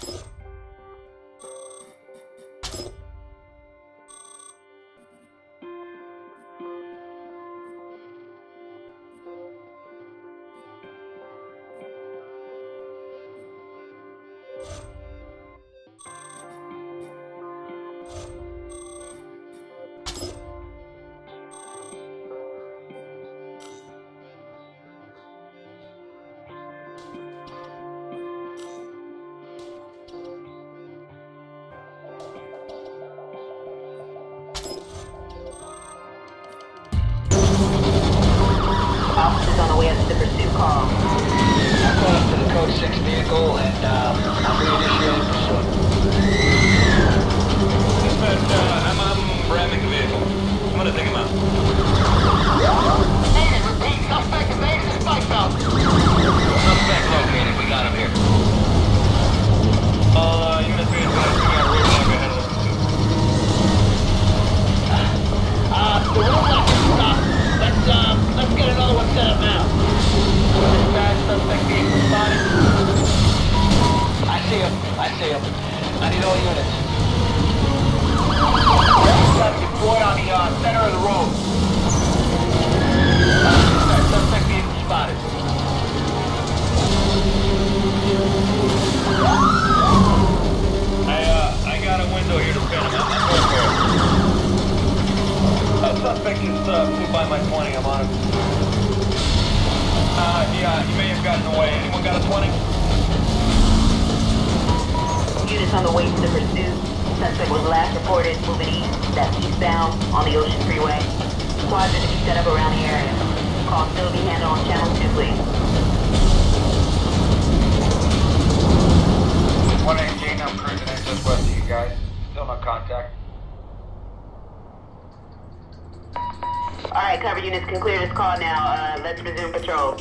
Officers on the way up to the pursuit call. I'm going up to the code 6 vehicle and I'm reinitiating pursuit. I'm ramming the vehicle. I'm gonna take him out. Needed, repeat, suspect evaded the spike belt. Suspect located, we got him here. Unit 3 is gonna bring out a roadblock ahead of us. The roadblock is stopped. Let's get another one set up now. Dispatch, suspect vehicle spotted. I see him. I need all units. Got deployed on the center of the road. Suspect vehicle spotted. I got a window here to pin him. I'm going for it. Suspect just flew by my 20. I'm on him. Yeah, he may have gotten away. Anyone got a 20? Units on the way to the pursuit. Suspect was last reported moving east. That's eastbound on the Ocean Freeway. Squads are to be set up around the area. Call still be handled on channel 2, please. 118, I'm cruising in just west of you guys. Still no contact. Alright, cover units can clear this call now. Let's resume patrol.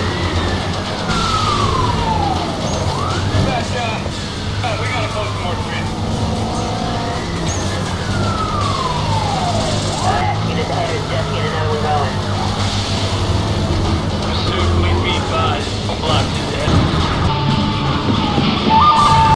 We gotta close some more